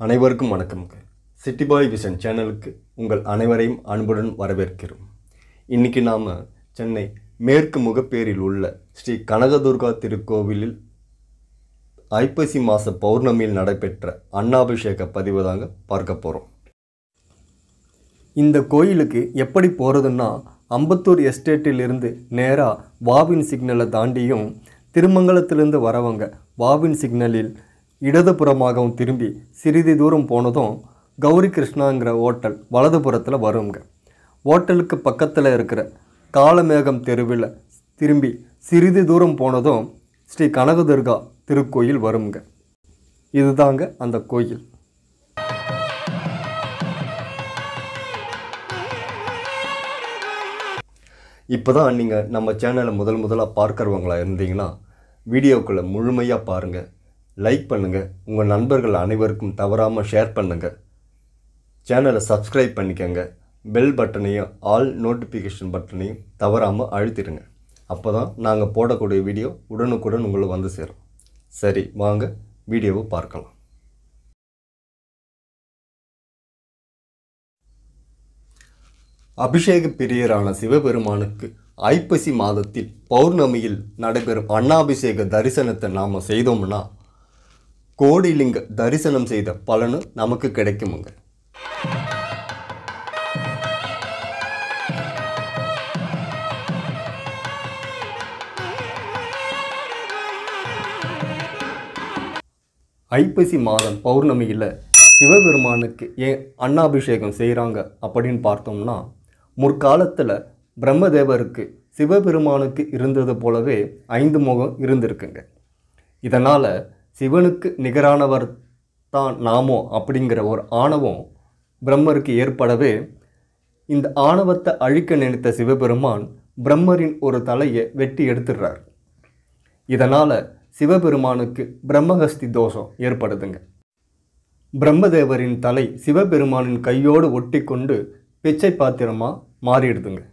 அனைவருக்கும் வணக்கம்ங்க. சிட்டி பாய் விஷன் சேனலுக்கு உங்கள் அனைவரையும் அன்புடன் வரவேற்கிறோம். இன்றைக்கி நாம் சென்னை மேற்கு முகப்பேரில் உள்ள ஸ்ரீ கனகதுர்கா திருக்கோவிலில் ஐப்பசி மாத பௌர்ணமியில் நடைபெற்ற அன்னாபிஷேக பதிவு தாங்க பார்க்க போகிறோம். இந்த கோயிலுக்கு எப்படி போகிறதுன்னா, அம்பத்தூர் எஸ்டேட்டிலிருந்து நேராக வாவின் சிக்னலை தாண்டியும், திருமங்கலத்திலிருந்து வரவங்க வாவின் சிக்னலில் இடதுபுறமாகவும் திரும்பி சிறிது தூரம் போனதும் கௌரி கிருஷ்ணாங்கிற ஹோட்டல் வலதுபுறத்தில் வருங்க. ஹோட்டலுக்கு பக்கத்தில் இருக்கிற காலமேகம் தெருவில் திரும்பி சிறிது தூரம் போனதும் ஸ்ரீ கனகதுர்கா திருக்கோயில் வருங்க. இதுதாங்க அந்த கோயில். இப்போ தான் நீங்கள் நம்ம சேனலை முதலாக பார்க்குறவங்களா இருந்தீங்கன்னா வீடியோக்களை முழுமையாக பாருங்கள், லைக் பண்ணுங்கள், உங்கள் நண்பர்கள் அனைவருக்கும் தவறாமல் ஷேர் பண்ணுங்கள், சேனலை சப்ஸ்கிரைப் பண்ணிக்கோங்க, பெல் பட்டனையும் ஆல் நோட்டிஃபிகேஷன் பட்டனையும் தவறாமல் அழுத்திடுங்க. அப்போ தான் நாங்கள் போடக்கூடிய வீடியோ உடனுக்குடன் உங்களுக்கு வந்து சேரும். சரி, வாங்க வீடியோவை பார்க்கலாம். அபிஷேக பிரியரான சிவபெருமானுக்கு ஐப்பசி மாதத்தில் பௌர்ணமியில் நடைபெறும் அன்னாபிஷேக தரிசனத்தை நாம் செய்தோம்னா கோடிலிங்க தரிசனம் செய்த பலனு நமக்கு கிடைக்குமுங்க. ஐப்பசி மாதம் பௌர்ணமியில் சிவபெருமானுக்கு ஏன் அன்னாபிஷேகம் செய்கிறாங்க அப்படின்னு பார்த்தோம்னா, முற்காலத்தில் பிரம்மதேவருக்கு சிவபெருமானுக்கு இருந்தது போலவே 5 முகம் இருந்திருக்குங்க. இதனால் சிவனுக்கு நிகரானவர் தான் நாமோ அப்படிங்கிற ஒரு ஆணவம் பிரம்மருக்கு ஏற்படவே, இந்த ஆணவத்தை அழிக்க நினைத்த சிவபெருமான் பிரம்மரின் ஒரு தலையை வெட்டி எடுத்துடுறார். இதனால் சிவபெருமானுக்கு பிரம்மஹஸ்தி தோஷம் ஏற்படுதுங்க. பிரம்மதேவரின் தலை சிவபெருமானின் கையோடு ஒட்டி கொண்டு பிச்சை பாத்திரமாக மாறிடுதுங்க.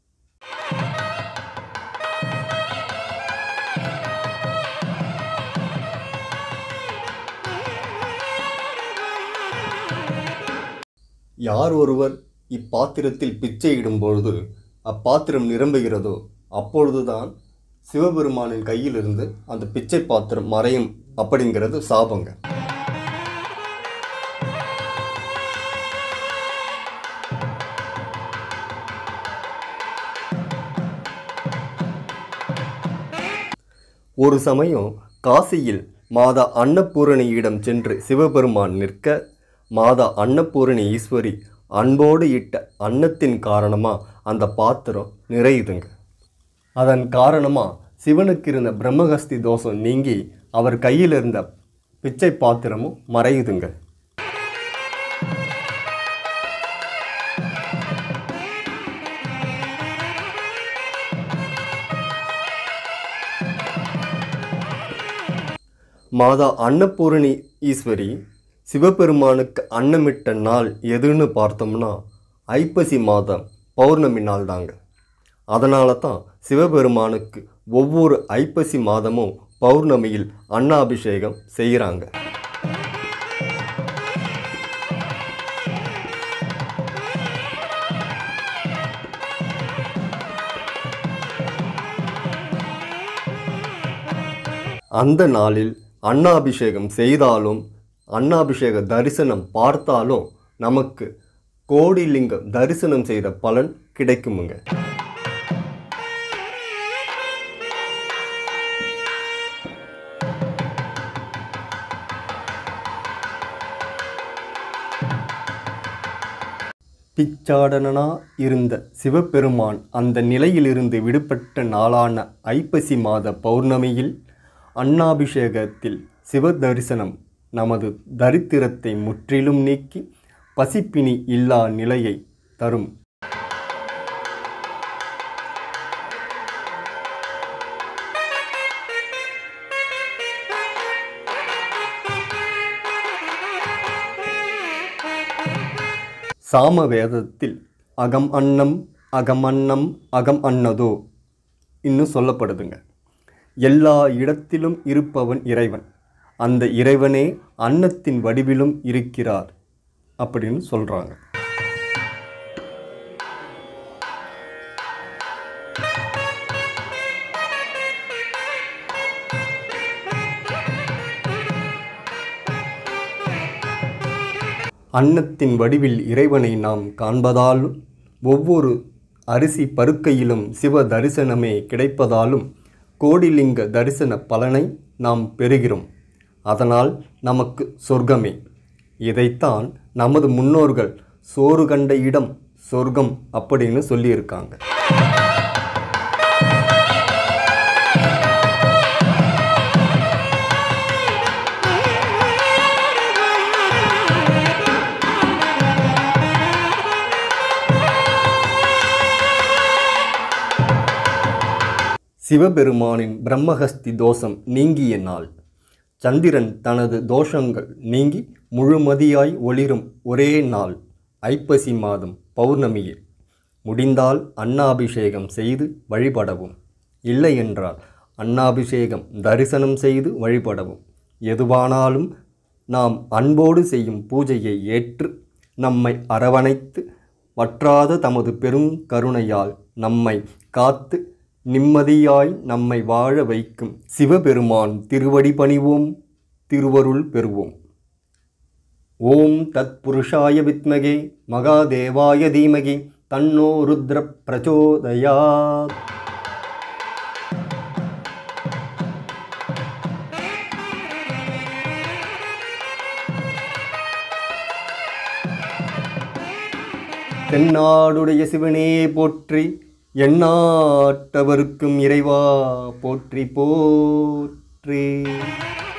யார் ஒருவர் இப்பாத்திரத்தில் பிச்சை இடும்பொழுது அப்பாத்திரம் நிரம்புகிறதோ அப்பொழுதுதான் சிவபெருமானின் கையிலிருந்து அந்த பிச்சை பாத்திரம் மறையும் அப்படிங்கிறது சாபங்க. ஒரு சமயம் காசியில் மாதா அன்னபூரணியிடம் சென்று சிவபெருமான் நிற்க, மாதா அன்னபூரணி ஈஸ்வரி அன்போடு இட்ட அன்னத்தின் காரணமாக அந்த பாத்திரம் நிறையுதுங்க. அதன் காரணமாக சிவனுக்கு இருந்த பிரம்மஹஸ்தி தோஷம் நீங்கி அவர் கையில் இருந்த பிச்சை பாத்திரமும் மறையுதுங்க. மாதா அன்னபூரணி ஈஸ்வரி சிவபெருமானுக்கு அன்னமிட்ட நாள் எதுன்னு பார்த்தோம்னா ஐப்பசி மாதம் பௌர்ணமி நாள் தாங்க. அதனால தான் சிவபெருமானுக்கு ஒவ்வொரு ஐப்பசி மாதமும் பௌர்ணமியில் அன்னாபிஷேகம் செய்கிறாங்க. அந்த நாளில் அன்னாபிஷேகம் செய்தாலும் அன்னாபிஷேக தரிசனம் பார்த்தாலும் நமக்கு கோடிலிங்கம் தரிசனம் செய்த பலன் கிடைக்குமுங்க. பிச்சாடனா இருந்த சிவபெருமான் அந்த நிலையிலிருந்து விடுபட்ட நாளான ஐப்பசி மாத பௌர்ணமியில் அன்னாபிஷேகத்தில் சிவ தரிசனம் நமது தரித்திரத்தை முற்றிலும் நீக்கி பசிப்பினி இல்லா நிலையை தரும். சாமவேதத்தில் அகம் அன்னம் அகம் அன்னம் அகம் அன்னதோ இன்னும் சொல்லப்படுதுங்க. எல்லா இடத்திலும் இருப்பவன் இறைவன். அந்த இறைவனே அன்னத்தின் வடிவிலும் இருக்கிறார் அப்படின்னு சொல்கிறாங்க. அன்னத்தின் வடிவில் இறைவனை நாம் காண்பதாலும் ஒவ்வொரு அரிசி பருக்கையிலும் சிவ தரிசனமே கிடைப்பதாலும் கோடிலிங்க தரிசன பலனை நாம் பெறுகிறோம். அதனால் நமக்கு சொர்க்கமே. இதைத்தான் நமது முன்னோர்கள் சோறு கண்ட இடம் சொர்க்கம் அப்படின்னு சொல்லியிருக்காங்க. சிவபெருமானின் பிரம்மஹஸ்தி தோஷம் நீங்கிய நாள். சந்திரன் தனது தோஷங்கள் நீங்கி முழுமதியாய் ஒளிரும் ஒரே நாள் ஐப்பசி மாதம் பௌர்ணமியில். முடிந்தால் அன்னாபிஷேகம் செய்து வழிபடவும், இல்லை என்றால் அன்னாபிஷேகம் தரிசனம் செய்து வழிபடவும். எதுவானாலும் நாம் அன்போடு செய்யும் பூஜையை ஏற்று நம்மை அரவணைத்து வற்றாத தமது பெரும் கருணையால் நம்மை காத்து நிம்மதியாய் நம்மை வாழ வைக்கும் சிவபெருமான் திருவடி பணிவோம், திருவருள் பெறுவோம். ஓம் தத் புருஷாய வித்மகே மகாதேவாய தீமகி தன்னோ ருத்ர பிரச்சோதயாத். தென்னாடுடைய சிவனே போற்றி, எந்நாட்டவர்க்கும் இறைவா போற்றி போற்றி.